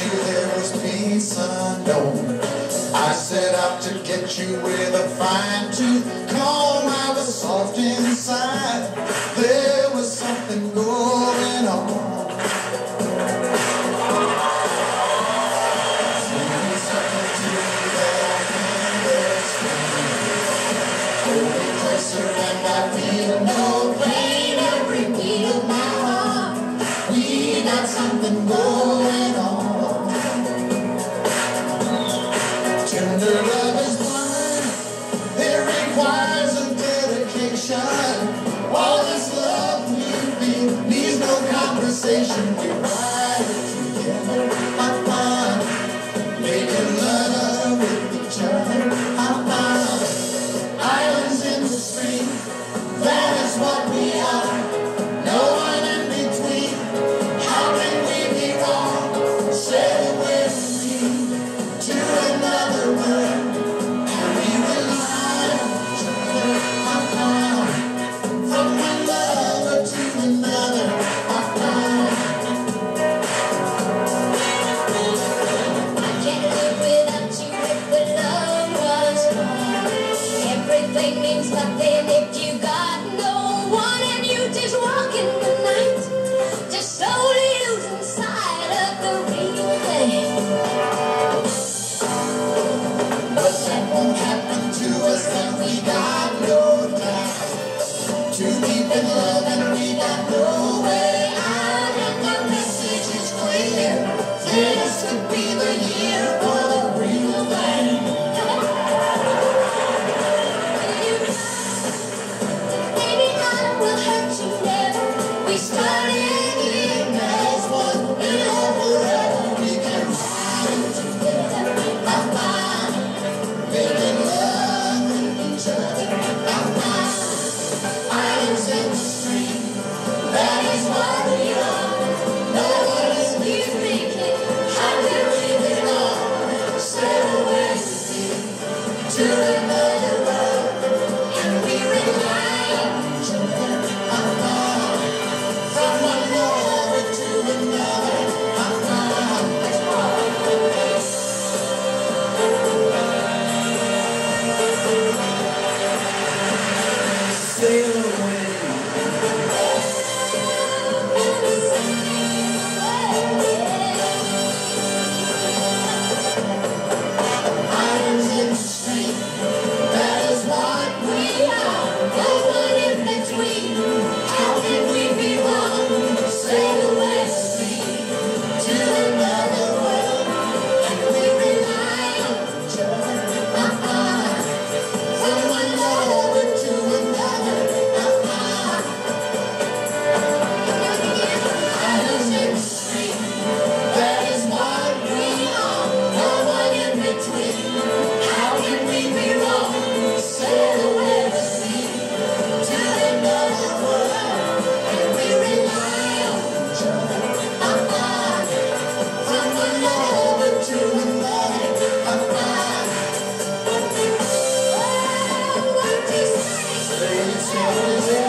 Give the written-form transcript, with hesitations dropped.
you there was peace unknown. I set out to get you with a fine-tooth comb. I was soft inside. There was something going on. And I feel no pain every beat of my heart. We got something going on. Tender love is blind. It requires a dedication. All this love we feel needs no conversation. We ride it together. I'm fine. Making love with each other. I'm fine. Islands in the stream, that is what we are. No one in between. How can we be wrong? Sail away with me to another world, and we rely on each other. From one lover to another. I can't live without you if the love was gone. Everything means nothing if you got no one, and you just walk in the night, just slowly losing sight of the real thing. But that won't happen to us, and we got no doubt. Too deep in love and we got no way out, and the message is clear. This could be the year for the real thing. Maybe I will hurt you never. We started here As one and forever, we can ride together. I'm fine, making love with each other. I'm fine. Islands in the stream, that is what we are. No one is thinking, how can we belong? Sail away with me to another world, and we rely on each other. I'm fine. From one lover to another. I'm fine. Sail away. Islands in the stream, that is what we are. no one in between. How can we be wrong? Sail away with me to another world, and we rely on each other. I'm fine. From one lover to another. I'm fine. Islands in the stream, that is what we are. No one in between. How can we be wrong? Sail away with me to another world, and we rely on each other. I'm fine. From one lover to another. I'm fine. What do you say? Say it's always